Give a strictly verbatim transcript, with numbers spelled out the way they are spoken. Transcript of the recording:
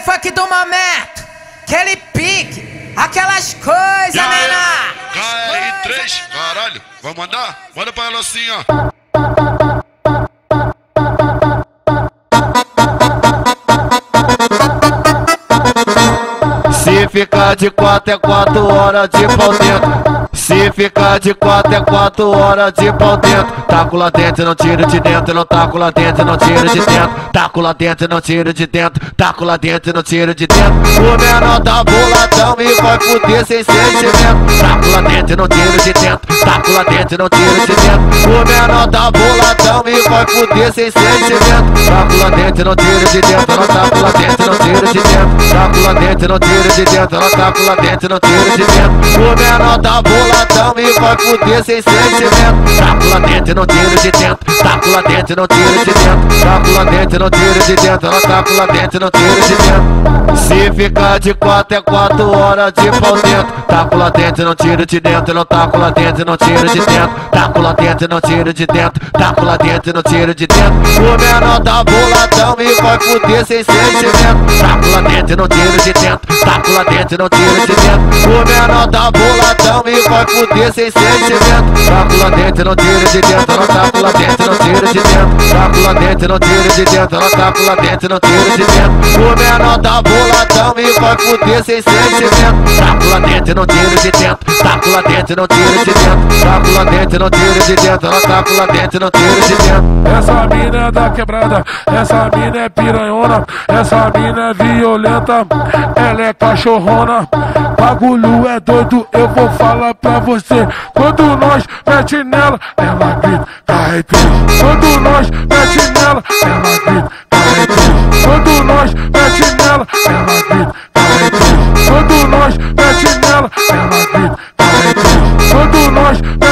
funk do momento, aquele pique, aquelas coisas, menor. K R três, caralho, vai mandar? Manda pra ela assim, ó. Se ficar de quatro é quatro horas de pau dentro. Se ficar de quatro é quatro horas de pau dentro. Taco lá dentro, não tira de dentro. Não taco lá dentro, não tira de dentro. Taco lá dentro, não tira de dentro. Taco lá dentro, não tira de dentro. O menor tá boladão e vai fuder sem sentimento. Taco lá dentro, não tira de dentro. Taco lá dentro, não tira de dentro. O menor tá boladão e vai fuder sem sentimento. Taco lá dentro, não tira de dentro. Não taco lá dentro, não tira de dentro. Taco lá dentro, não tira de dentro. Não taco lá dentro, não tira de dentro. O menor tá boladão e vai fuder sem sentimento. Taco lá dentro, não tira de dentro. Taco lá dentro, não tira de dentro. Taco lá dentro, não tira de dentro. Não taco lá dentro, não tira de dentro. Se ficar de quatro é quatro horas de pau dentro. Taco lá dentro, não tira de dentro. Não taco lá dentro, não tira de dentro. Taco lá dentro, não tira de dentro. Taco lá dentro, não tira de dentro. O menor tá boladão e vai fuder sem sentimento. Taco lá dentro, não tira de dentro. Taco lá dentro, não tira de dentro. O menor tá boladão e vai fuder sem sentimento. Taco lá dentro, não tira de dentro. Não taco lá dentro, não tira de dentro. Taco lá dentro, não tira de dentro. Não taco lá dentro, não tira de dentro. O menor tá boladão e vai fuder sem sentimento. Taco lá dentro, não tira de dentro. Taco lá dentro, não tira de dentro. Taco lá dentro, não tira de dentro. Não taco lá dentro, não tira de dentro. Essa mina é da quebrada, essa mina é piranhona, essa mina é violenta, ela é cachorrona. Bagulho é doido, eu vou falar pra você. Quando nós mete nela, ela grita, K R três. Quando nós mete nela, ela grita, K R três. Quando nós mete nela, ela grita, K R três. Quando nós mete nela, ela grita, K R três. Quando nós